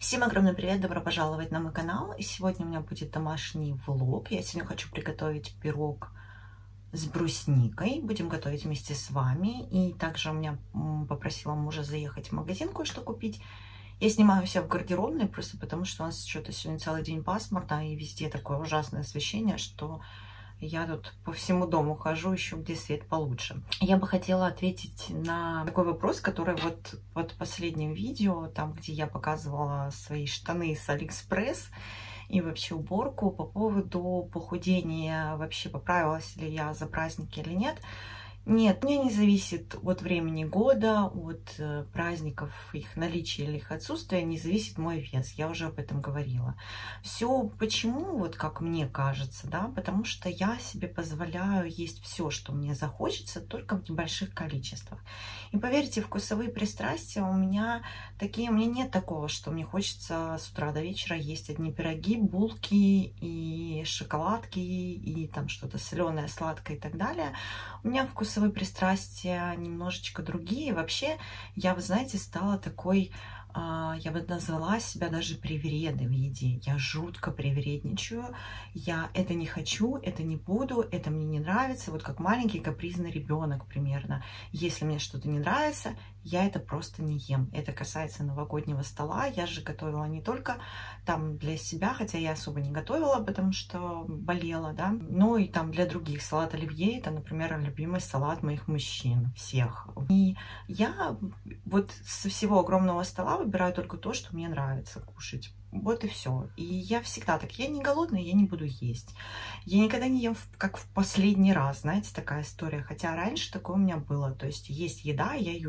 Всем огромный привет, добро пожаловать на мой канал. И сегодня у меня будет домашний влог. Я сегодня хочу приготовить пирог с брусникой. Будем готовить вместе с вами. И также у меня попросила мужа заехать в магазин кое-что купить. Я снимаю себя в гардеробной просто потому, что у нас что-то сегодня целый день пасмурно и везде такое ужасное освещение, что я тут по всему дому хожу, ищу, где свет получше. Я бы хотела ответить на такой вопрос, который вот под последним видео, там, где я показывала свои штаны с Алиэкспресс и вообще уборку по поводу похудения, вообще поправилась ли я за праздники или нет. Нет, мне не зависит от времени года, от праздников, их наличия или их отсутствия, не зависит мой вес. Я уже об этом говорила. Все почему, вот как мне кажется, да, потому что я себе позволяю есть все, что мне захочется, только в небольших количествах. И поверьте, вкусовые пристрастия у меня такие, у меня нет такого, что мне хочется с утра до вечера есть одни пироги, булки и шоколадки, и там что-то соленое, сладкое и так далее. У меня вкусовые пристрастия немножечко другие. Вообще, я, вы знаете, стала такой, я бы назвала себя даже привередой в еде. Я жутко привередничаю. Я это не хочу, это не буду, это мне не нравится. Вот как маленький капризный ребенок примерно. Если мне что-то не нравится, я это просто не ем. Это касается новогоднего стола. Я же готовила не только там для себя, хотя я особо не готовила, потому что болела, да, но и там для других. Салат оливье — это, например, любимый салат моих мужчин, всех. И я вот со всего огромного стола выбираю только то, что мне нравится кушать. Вот и все. И я всегда так, я не голодная, я не буду есть. Я никогда не ем как в последний раз, знаете, такая история. Хотя раньше такое у меня было. То есть есть еда, я ее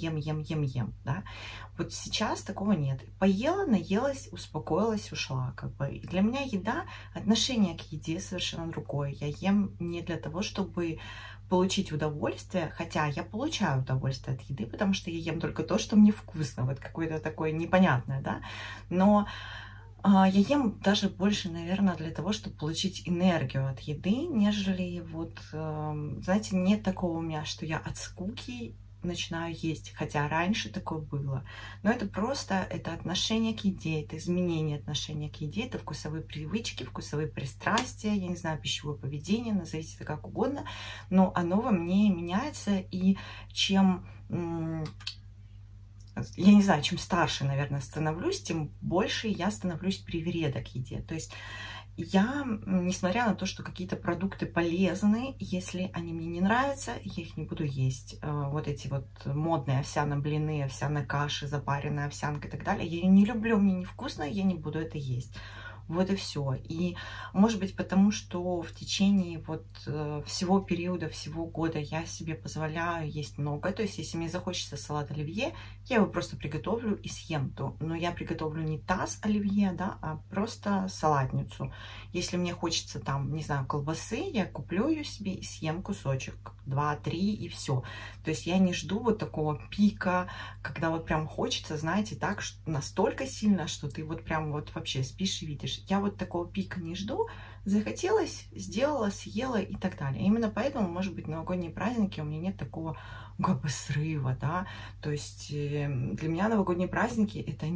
ем, да. Вот сейчас такого нет. Поела, наелась, успокоилась, ушла. Как бы. И для меня еда, отношение к еде совершенно другое. Я ем не для того, чтобы получить удовольствие, хотя я получаю удовольствие от еды, потому что я ем только то, что мне вкусно, вот какое-то такое непонятное, да, но я ем даже больше, наверное, для того, чтобы получить энергию от еды, нежели вот, знаете, нет такого у меня, что я от скуки начинаю есть, хотя раньше такое было. Но это просто, это отношение к еде, это изменение отношения к еде, это вкусовые привычки, вкусовые пристрастия, я не знаю, пищевое поведение, назовите это как угодно, но оно во мне меняется, и чем, я не знаю, чем старше, наверное, становлюсь, тем больше я становлюсь привереда к еде. То есть я, несмотря на то, что какие-то продукты полезны, если они мне не нравятся, я их не буду есть. Вот эти вот модные овсяные блины, овсяные каши, запаренная овсянка и так далее, я ее не люблю, мне невкусно, я не буду это есть. Вот и все. И может быть потому, что в течение вот всего периода, всего года я себе позволяю есть много. То есть если мне захочется салат оливье, я его просто приготовлю и съем то. Но я приготовлю не таз оливье, да, а просто салатницу. Если мне хочется там, не знаю, колбасы, я куплю ее себе и съем кусочек, 2-3 и все. То есть я не жду вот такого пика, когда вот прям хочется, знаете, так, настолько сильно, что ты вот прям вот вообще спишь и видишь. Я вот такого пика не жду. Захотелось, сделала, съела и так далее. Именно поэтому, может быть, новогодние праздники у меня нет такого как бы срыва, да. То есть для меня новогодние праздники — это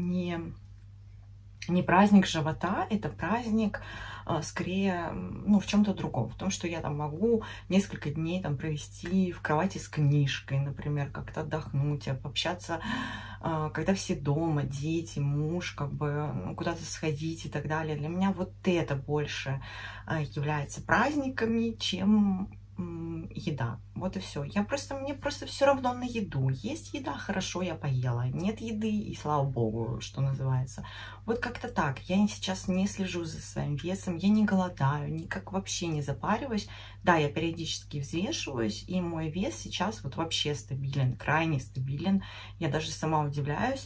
не праздник живота, это праздник скорее, ну, в чем-то другом. В том, что я там могу несколько дней там провести в кровати с книжкой, например, как-то отдохнуть, пообщаться, когда все дома, дети, муж, как бы, ну, куда-то сходить и так далее. Для меня вот это больше является праздниками, чем еда. Вот и все. Мне просто все равно на еду. Есть еда — хорошо, я поела. Нет еды, и слава богу, что называется. Вот как-то так. Я сейчас не слежу за своим весом, я не голодаю, никак вообще не запариваюсь. Да, я периодически взвешиваюсь, и мой вес сейчас вот вообще стабилен, крайне стабилен. Я даже сама удивляюсь.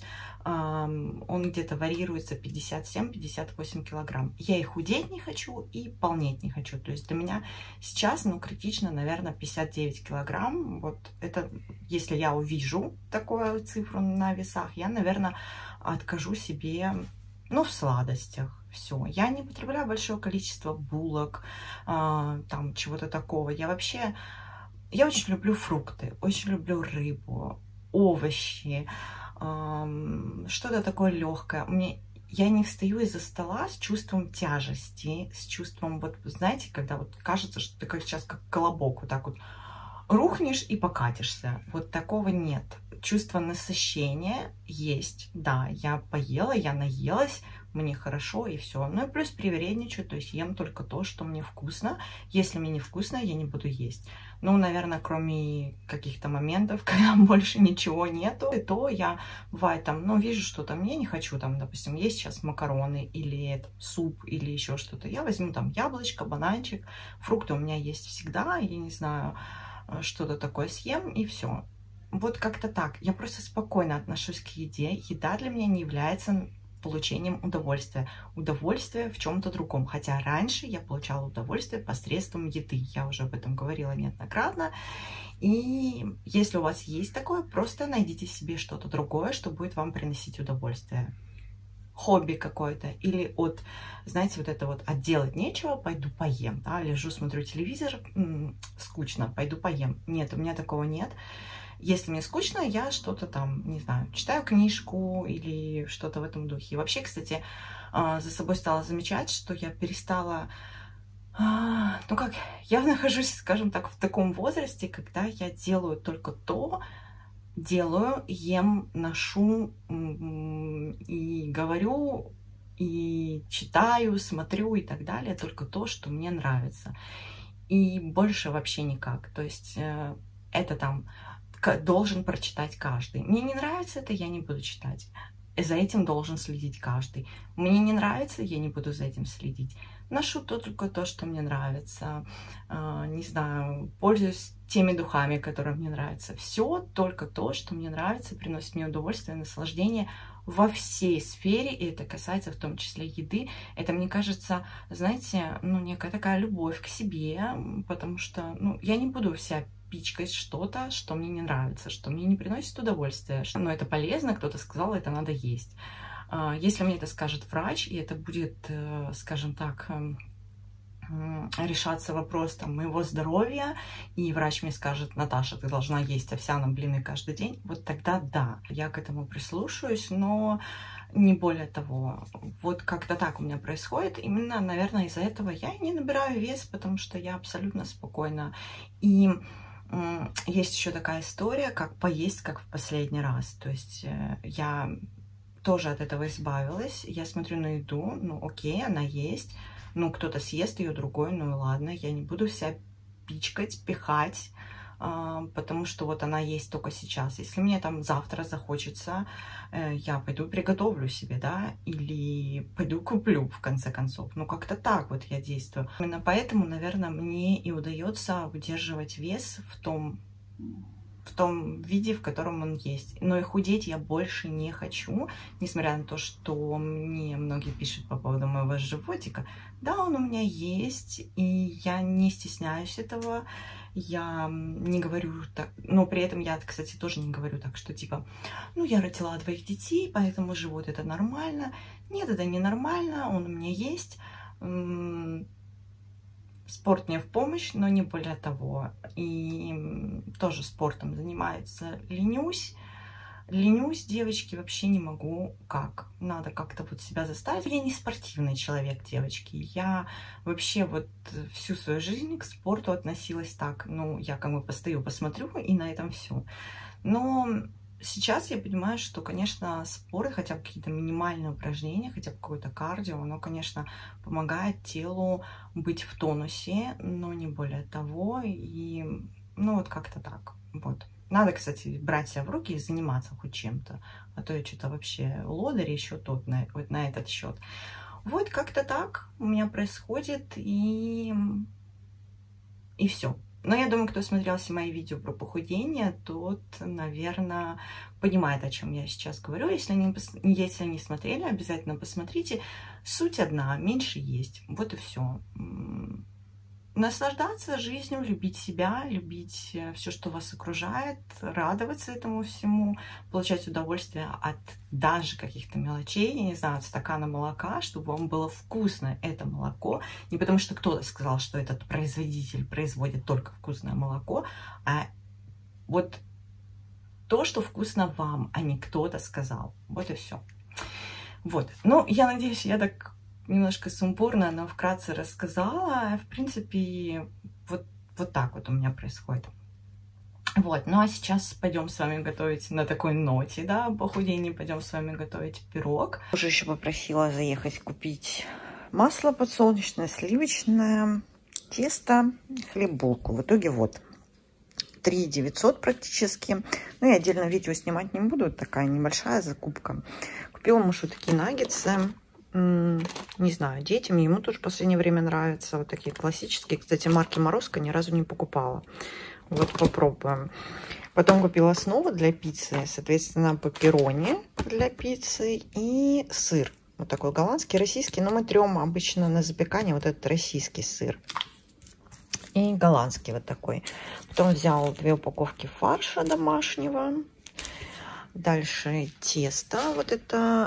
Он где-то варьируется 57-58 килограмм. Я и худеть не хочу, и полнеть не хочу. То есть для меня сейчас, ну, критично, наверное, 59 килограмм. Вот это, если я увижу такую цифру на весах, я, наверное, откажу себе, ну, в сладостях. Все. Я не потребляю большое количество булок, там, чего-то такого. Я очень люблю фрукты, очень люблю рыбу, овощи, что-то такое легкое. я не встаю из-за стола с чувством тяжести, с чувством, вот знаете, когда вот кажется, что ты как сейчас как колобок вот так вот рухнешь и покатишься. Вот такого нет. Чувство насыщения есть. Да, я поела, я наелась, мне хорошо и все. Ну и плюс привередничаю, то есть ем только то, что мне вкусно. Если мне не вкусно, я не буду есть. Ну, наверное, кроме каких-то моментов, когда больше ничего нету, и то я, бывает, там, ну, вижу что-то, мне не хочу, там, допустим, есть сейчас макароны или суп или еще что-то. Я возьму там яблочко, бананчик, фрукты у меня есть всегда, я не знаю, что-то такое съем и все. Вот как-то так. Я просто спокойно отношусь к еде. Еда для меня не является получением удовольствия. Удовольствие в чем-то другом. Хотя раньше я получала удовольствие посредством еды. Я уже об этом говорила неоднократно. И если у вас есть такое, просто найдите себе что-то другое, что будет вам приносить удовольствие. Хобби какое-то, или от, знаете, вот это вот, от делать нечего, пойду поем, да, лежу, смотрю телевизор, скучно, пойду поем. Нет, у меня такого нет. Если мне скучно, я что-то там, не знаю, читаю книжку или что-то в этом духе. И вообще, кстати, за собой стала замечать, что я перестала, ну как, я нахожусь, скажем так, в таком возрасте, когда я делаю только то, делаю, ем, ношу и говорю, и читаю, смотрю и так далее, только то, что мне нравится. И больше вообще никак. То есть это там должен прочитать каждый. Мне не нравится это, я не буду читать. За этим должен следить каждый. Мне не нравится, я не буду за этим следить. Ношу только то, что мне нравится. Не знаю, пользуюсь теми духами, которые мне нравятся. Все только то, что мне нравится, приносит мне удовольствие, наслаждение во всей сфере, и это касается в том числе еды. Это, мне кажется, знаете, ну, некая такая любовь к себе, потому что, ну, я не буду вся пичкать что-то, что мне не нравится, что мне не приносит удовольствия. Но это полезно, кто-то сказал, это надо есть. Если мне это скажет врач, и это будет, скажем так, решаться вопрос там, моего здоровья, и врач мне скажет: Наташа, ты должна есть овсяные блины каждый день, вот тогда да, я к этому прислушаюсь, но не более того. Вот как-то так у меня происходит. Именно, наверное, из-за этого я не набираю вес, потому что я абсолютно спокойна. И есть еще такая история, как поесть, как в последний раз. То есть я тоже от этого избавилась. Я смотрю на еду, ну окей, она есть. Ну, кто-то съест ее, другой, ну и ладно. Я не буду вся пичкать, пихать, потому что вот она есть только сейчас. Если мне там завтра захочется, я пойду приготовлю себе, да, или пойду куплю, в конце концов. Ну, как-то так вот я действую. Именно поэтому, наверное, мне и удается удерживать вес в том виде, в котором он есть. Но и худеть я больше не хочу, несмотря на то, что мне многие пишут по поводу моего животика. Да, он у меня есть, и я не стесняюсь этого. Я не говорю так, но при этом я, кстати, тоже не говорю так, что типа, ну, я родила 2 детей, поэтому живот это нормально. Нет, это не нормально, он у меня есть. Спорт мне в помощь, но не более того. И тоже спортом занимается. Ленюсь, девочки, вообще не могу. Как? Надо как-то вот себя заставить. Я не спортивный человек, девочки. Я вообще вот всю свою жизнь к спорту относилась так. Ну, я как бы постою, посмотрю, и на этом все. Но сейчас я понимаю, что, конечно, спорт, хотя бы какие-то минимальные упражнения, хотя бы какое-то кардио, оно, конечно, помогает телу быть в тонусе, но не более того. И, ну, вот как-то так. Вот. Надо, кстати, брать себя в руки и заниматься хоть чем-то. А то я что-то вообще лодырь еще тот вот на этот счет. Вот как-то так у меня происходит. И все. Но я думаю, кто смотрел все мои видео про похудение, тот, наверное, понимает, о чем я сейчас говорю. Если не смотрели, обязательно посмотрите. Суть одна: меньше есть. Вот и все. Наслаждаться жизнью, любить себя, любить все, что вас окружает, радоваться этому всему, получать удовольствие от даже каких-то мелочей, я не знаю, от стакана молока, чтобы вам было вкусно это молоко. Не потому что кто-то сказал, что этот производитель производит только вкусное молоко, а вот то, что вкусно вам, а не кто-то сказал. Вот и все. Вот. Ну, я надеюсь, я так немножко сумбурно, но вкратце рассказала. В принципе, вот так вот у меня происходит. Вот, ну а сейчас пойдем с вами готовить на такой ноте, да, похудение, пойдем с вами готовить пирог. Уже еще попросила заехать купить масло подсолнечное, сливочное, тесто, хлеб, булку. В итоге вот 3 900 практически. Ну и отдельно видео снимать не буду, такая небольшая закупка. Купила мужу такие наггетсы. Не знаю, детям, ему тоже в последнее время нравятся. Вот такие классические. Кстати, марки Морозко ни разу не покупала. Вот попробуем. Потом купила основу для пиццы, соответственно, пепперони для пиццы и сыр. Вот такой голландский, российский. Но мы трем обычно на запекание вот этот российский сыр. И голландский вот такой. Потом взял 2 упаковки фарша домашнего. Дальше тесто, вот это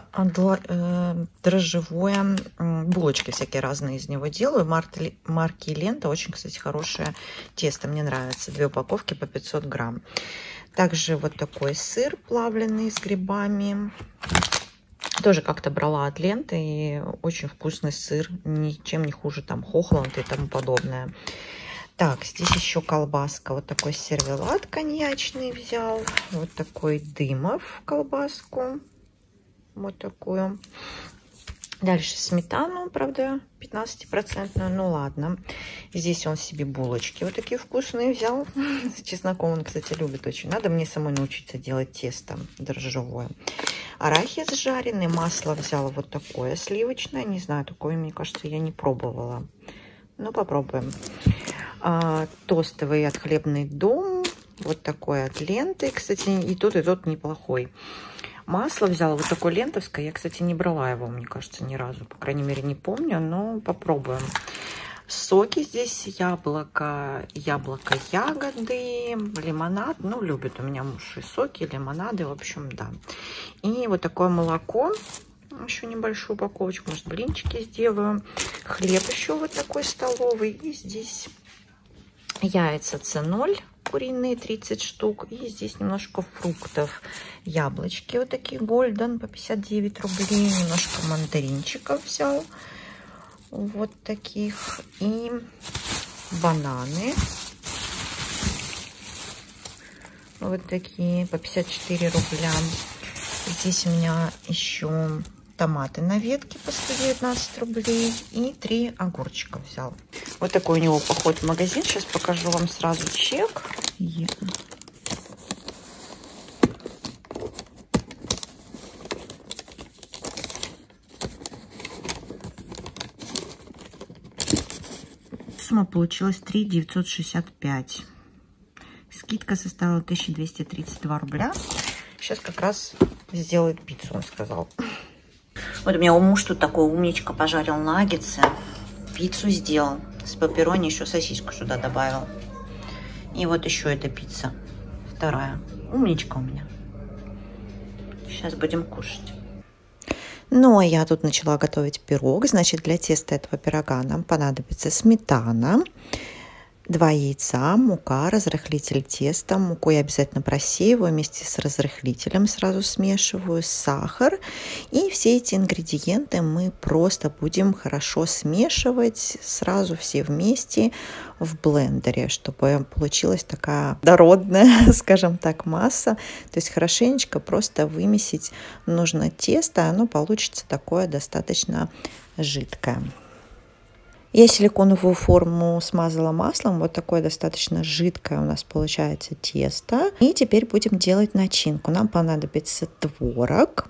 дрожжевое, булочки всякие разные из него делаю, марки Лента, очень, кстати, хорошее тесто, мне нравится, 2 упаковки по 500 грамм. Также вот такой сыр плавленый с грибами, тоже как-то брала от Ленты, и очень вкусный сыр, ничем не хуже там Хохланд и тому подобное. Так, здесь еще колбаска. Вот такой сервелат коньячный взял. Вот такой Дымов колбаску. Вот такую. Дальше сметану, правда, 15%. Ну ладно. Здесь он себе булочки вот такие вкусные взял. С чесноком он, кстати, любит очень. Надо мне самой научиться делать тесто дрожжевое. Арахис жареный. Масло взяла вот такое сливочное. Не знаю, такое, мне кажется, я не пробовала. Ну, попробуем. Тостовый от Хлебный дом. Вот такой от Ленты. Кстати, и тот неплохой. Масло взяла вот такое лентовское. Я, кстати, не брала его, мне кажется, ни разу. По крайней мере, не помню, но попробуем. Соки здесь яблоко, ягоды, лимонад. Ну, любит у меня муж и соки, и лимонады, в общем, да. И вот такое молоко. Еще небольшую упаковочку, может, блинчики сделаю. Хлеб еще вот такой столовый. И здесь яйца С0 куриные 30 штук. И здесь немножко фруктов. Яблочки вот такие Golden по 59 рублей. Немножко мандаринчиков взял. Вот таких. И бананы. Вот такие по 54 рубля. Здесь у меня еще томаты на ветке по 119 рублей. И 3 огурчика взял. Вот такой у него поход в магазин. Сейчас покажу вам сразу чек. Сумма получилась 3 965. Скидка составила 1232 рубля. Сейчас как раз сделает пиццу, он сказал. Вот у меня муж тут такой умничка, пожарил наггетсы, пиццу сделал. С пепперони еще сосиску сюда добавил. И вот еще эта пицца. Вторая. Умничка у меня. Сейчас будем кушать. Ну, а я тут начала готовить пирог. Значит, для теста этого пирога нам понадобится сметана, 2 яйца, мука, разрыхлитель теста. Муку я обязательно просеиваю вместе с разрыхлителем, сразу смешиваю, сахар. И все эти ингредиенты мы просто будем хорошо смешивать сразу все вместе в блендере, чтобы получилась такая дородная, скажем так, масса. То есть хорошенечко просто вымесить нужно тесто, оно получится такое достаточно жидкое. Я силиконовую форму смазала маслом. Вот такое достаточно жидкое у нас получается тесто. И теперь будем делать начинку. Нам понадобится творог,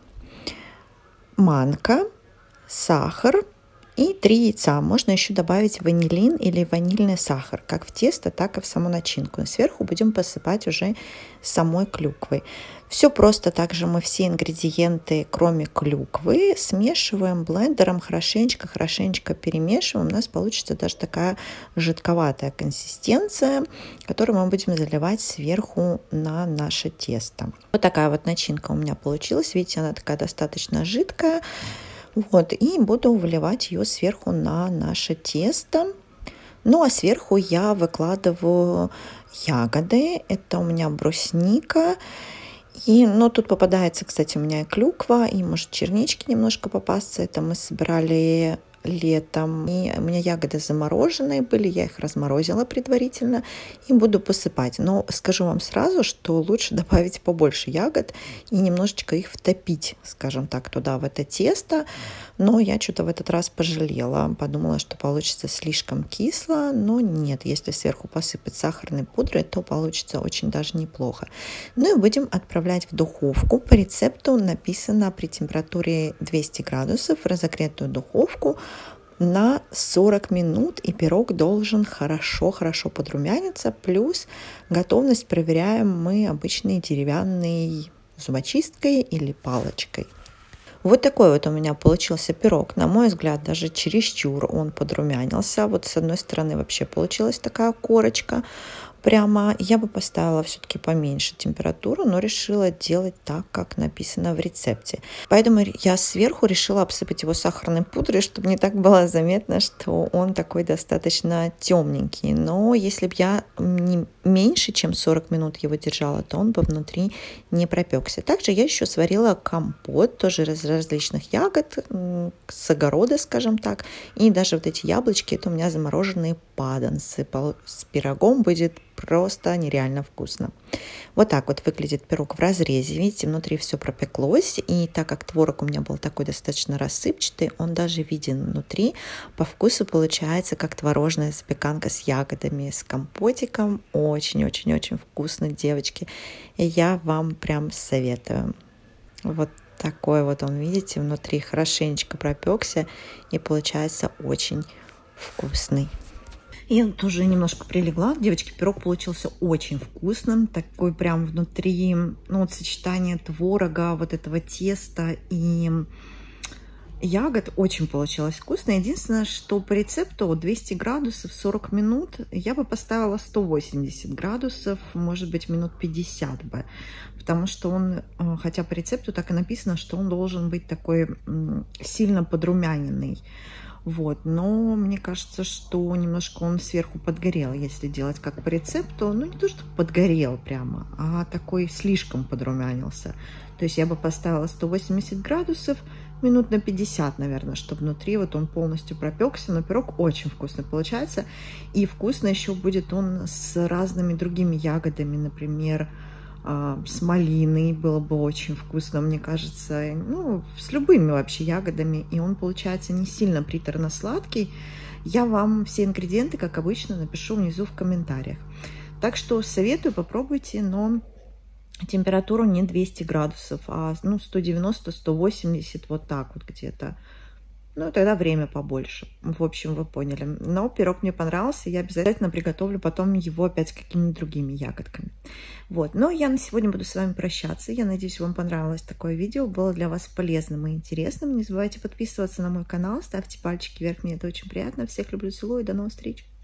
манка, сахар и 3 яйца. Можно еще добавить ванилин или ванильный сахар, как в тесто, так и в саму начинку. И сверху будем посыпать уже самой клюквой. Все просто. Также мы все ингредиенты, кроме клюквы, смешиваем блендером, хорошенечко перемешиваем. У нас получится даже такая жидковатая консистенция, которую мы будем заливать сверху на наше тесто. Вот такая вот начинка у меня получилась. Видите, она такая достаточно жидкая. Вот, и буду выливать ее сверху на наше тесто. Ну, а сверху я выкладываю ягоды. Это у меня брусника И, ну, тут попадается, кстати, у меня и клюква, и, может, чернички немножко попасться. Это мы собирали летом. И у меня ягоды замороженные были, я их разморозила предварительно и буду посыпать. Но скажу вам сразу, что лучше добавить побольше ягод и немножечко их втопить, скажем так, туда, в это тесто. Но я что-то в этот раз пожалела. Подумала, что получится слишком кисло, но нет. Если сверху посыпать сахарной пудрой, то получится очень даже неплохо. Ну и будем отправлять в духовку. По рецепту написано при температуре 200 градусов в разогретую духовку на 40 минут, и пирог должен хорошо-хорошо подрумяниться. Плюс готовность проверяем мы обычной деревянной зубочисткой или палочкой. Вот такой вот у меня получился пирог. На мой взгляд, даже чересчур он подрумянился. Вот с одной стороны вообще получилась такая корочка. Прямо я бы поставила все-таки поменьше температуру, но решила делать так, как написано в рецепте. Поэтому я сверху решила обсыпать его сахарной пудрой, чтобы не так было заметно, что он такой достаточно темненький. Но если бы я меньше, чем 40 минут его держала, то он бы внутри не пропекся. Также я еще сварила компот, тоже из различных ягод, с огорода, скажем так. И даже вот эти яблочки, это у меня замороженные паданцы. С пирогом будет просто нереально вкусно. Вот так вот выглядит пирог в разрезе. Видите, внутри все пропеклось. И так как творог у меня был такой достаточно рассыпчатый, он даже виден внутри. По вкусу получается как творожная запеканка с ягодами, с компотиком. Очень-очень-очень вкусно, девочки. И я вам прям советую. Вот такой вот он, видите, внутри хорошенечко пропекся. И получается очень вкусный. Я тоже немножко прилегла. Девочки, пирог получился очень вкусным. Такой прям внутри, ну вот сочетание творога, вот этого теста и ягод очень получилось вкусно. Единственное, что по рецепту 200 градусов 40 минут, я бы поставила 180 градусов, может быть, минут 50 бы. Потому что он, хотя по рецепту так и написано, что он должен быть такой сильно подрумяненный. Вот, но мне кажется, что немножко он сверху подгорел, если делать как по рецепту. Ну, не то, что подгорел прямо, а такой слишком подрумянился. То есть я бы поставила 180 градусов, минут на 50, наверное, чтобы внутри вот он полностью пропекся. Но пирог очень вкусный получается. И вкусно еще будет он с разными другими ягодами, например, с малиной было бы очень вкусно, мне кажется, ну, с любыми вообще ягодами, и он получается не сильно приторно-сладкий. Я вам все ингредиенты, как обычно, напишу внизу в комментариях. Так что советую, попробуйте, но температуру не 200 градусов, а ну, 190-180, вот так вот где-то. Ну, тогда время побольше. В общем, вы поняли. Но пирог мне понравился. Я обязательно приготовлю потом его опять с какими-то другими ягодками. Вот. Но я на сегодня буду с вами прощаться. Я надеюсь, вам понравилось такое видео. Было для вас полезным и интересным. Не забывайте подписываться на мой канал. Ставьте пальчики вверх. Мне это очень приятно. Всех люблю, целую. До новых встреч.